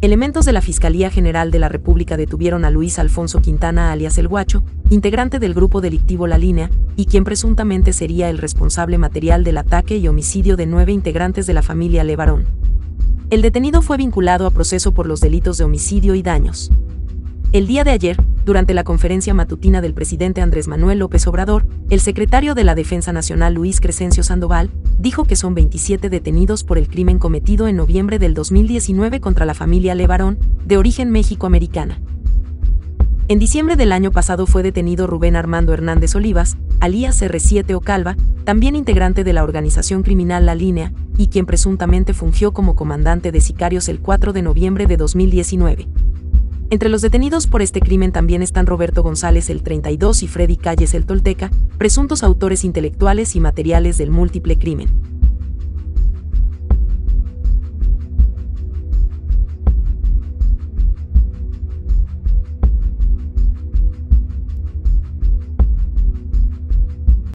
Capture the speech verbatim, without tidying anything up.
Elementos de la Fiscalía General de la República detuvieron a Luis Alfonso Quintana alias El Guacho, integrante del grupo delictivo La Línea, y quien presuntamente sería el responsable material del ataque y homicidio de nueve integrantes de la familia Levarón. El detenido fue vinculado a proceso por los delitos de homicidio y daños. El día de ayer, durante la conferencia matutina del presidente Andrés Manuel López Obrador, el secretario de la Defensa Nacional Luis Crescencio Sandoval dijo que son veintisiete detenidos por el crimen cometido en noviembre del dos mil diecinueve contra la familia Levarón, de origen mexicoamericana. En diciembre del año pasado fue detenido Rubén Armando Hernández Olivas, alias erre siete o Calva, también integrante de la organización criminal La Línea, y quien presuntamente fungió como comandante de sicarios el cuatro de noviembre de dos mil diecinueve. Entre los detenidos por este crimen también están Roberto González el treinta y dos y Freddy Calles el Tolteca, presuntos autores intelectuales y materiales del múltiple crimen.